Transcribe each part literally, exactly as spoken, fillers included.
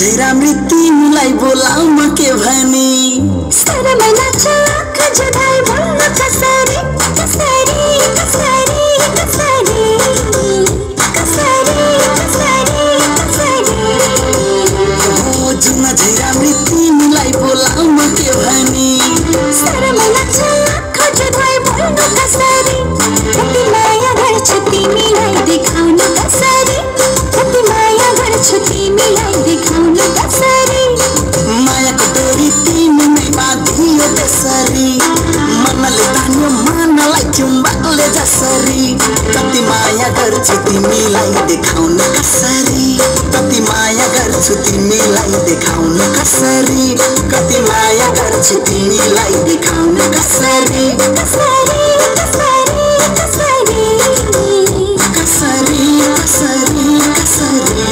झैरा मृत्यु मिलाई बोलाऊ म के भनी सारा महिना चक जुदाई बोल्नु कसरी कसरी कसरी कसरी कसरी कसरी कसरी ओ जुना झैरा मृत्यु मिलाई बोलाऊ म के भनी सारा महिना चक जुदाई बोल्नु कसरी कति माया गर्छु तिमीलाई देखाउनु कसरी कति माया गर्छु तिमीलाई देखाउनु कसरी मायाको डोरी तिमीमै बाँधियो त्यसरी मनले तान्यो मनलाई चुम्बकले जसरी कति माया गर्छु तिमीलाई देखाउनु कसरी कति माया गर्छु तिमीलाई देखाउनु कसरी कति माया गर्छु तिमीलाई देखाउनु कसरी कसरी कसरी कसरी कसरी कसरी कसरी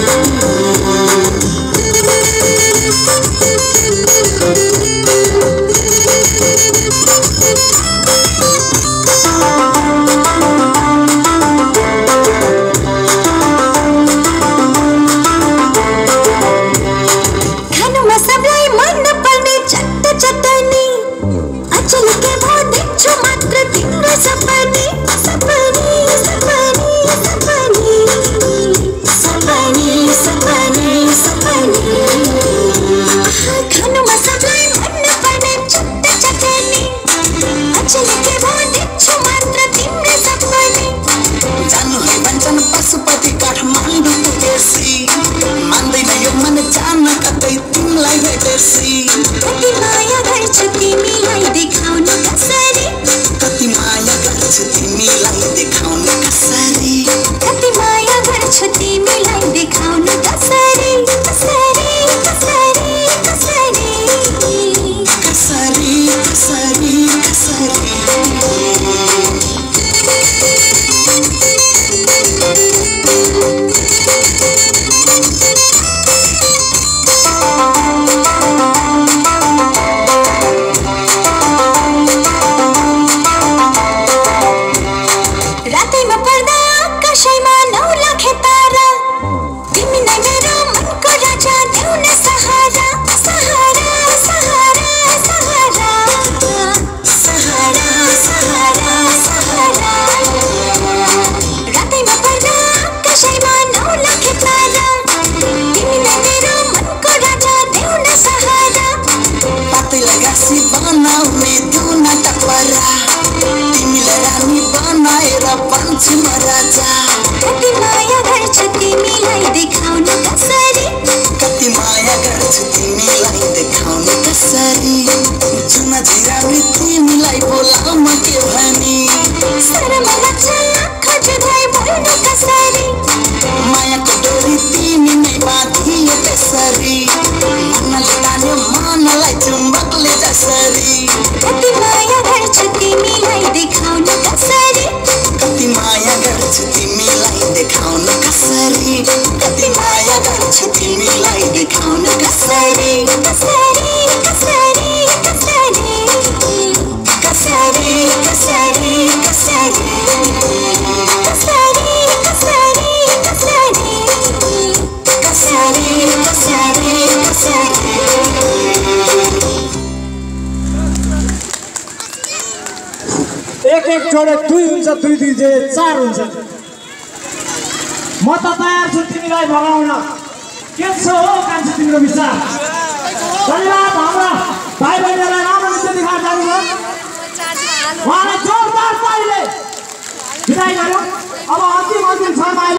खानुमा सबलाई मन पर्ने चट्ट चटनी अचल के म देख्छु मात्र तिम्रो सपनी सपनी सपनी सपनी सपनी सपनी सपनी खानुमा सबलाई मन पर्ने चट्ट चटनी अचल के म देख्छु मात्र तिम्रो सपनी जानु है भन्छन् पशुपति काठमाडौँ पुगेसी मान्दैन यो मन जान कतै तिमीलाई भेटेसी कति माया गर्छु तिमीलाई देखाउनु कसरी कति माया गर्छु तिमीलाई देखाउनु कसरी कति माया गर्छु तिमीलाई देखाउनु कसरी कसरी कसरी कसरी कसरी कसरी कसरी रातैमा पर्दा आकाशैमा नौ लाखे तारा तिमी नै मेरो मनको राजा देऊ न सहारा सहारा सहारा सहारा सहारा सहारा सहारा रातैमा पर्दा आकाशैमा नौ लाखे तारा तिमी नै मेरो मनको राजा देऊ न सहारा पातैलाई गाँसी बनाउने देऊ न टपरा तिमीलाई रानी बनाएर बन्छु म राजा कति माया गर्छु तिमीलाई देखाउनु कसरी कति माया गर्छु तिमीलाई देखाउनु कसरी जुना झैरा तिमीलाई बोलाऊ म के भनी सारा महिना चक जुदाई बोल्नु कसरी मायाको डोरी तिमीमै बाँधियो त्यसरी मनले तान्यो मनलाई चुम्बकले जसरी कति माया गर्छु तिमीलाई देखाउनु कसरी कति माया गर्छु तिमीलाई देखाउनु कसरी कति माया गर्छु तिमीलाई देखाउनु कसरी कसरी कसरी कसरी कसरी कसरी कसरी कसरी कसरी कसरी कसरी कसरी कसरी एक एक जोडे दुई हुन्छ दुई दुई जोडे चार हुन्छ म त तयार छु तिमीलाई भगाउन के छ हो कान्छी तिम्रो विचार धन्यवाद हाम्रा भाइ बहिनीलाई राम्रो नृत्य देखाएर जानुभयो उहाँलाई जोरदार तालीले बिदाई गरौँ अब अन्तिम अन्तिम क्षणमा